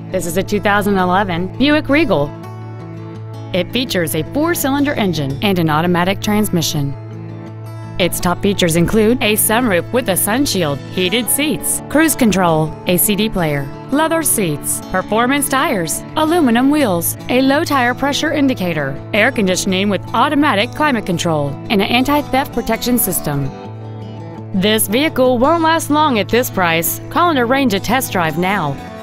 This is a 2011 Buick Regal. It features a 4-cylinder engine and an automatic transmission. Its top features include a sunroof with a sunshield, heated seats, cruise control, a CD player, leather seats, performance tires, aluminum wheels, a low tire pressure indicator, air conditioning with automatic climate control, and an anti-theft protection system. This vehicle won't last long at this price. Call and arrange a test drive now.